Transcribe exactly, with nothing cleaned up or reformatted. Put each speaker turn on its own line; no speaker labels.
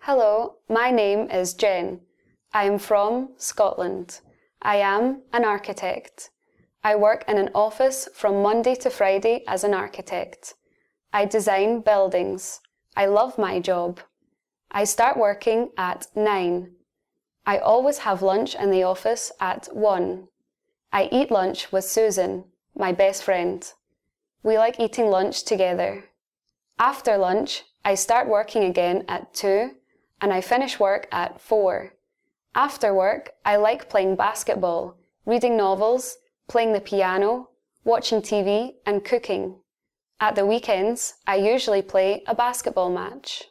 Hello, my name is Jen. I am from Scotland. I am an architect. I work in an office from Monday to Friday as an architect. I design buildings. I love my job. I start working at nine. I always have lunch in the office at one. I eat lunch with Susan, my best friend. We like eating lunch together. After lunch, I start working again at two, and I finish work at four. After work, I like playing basketball, reading novels, playing the piano, watching T V, and cooking. At the weekends, I usually play a basketball match.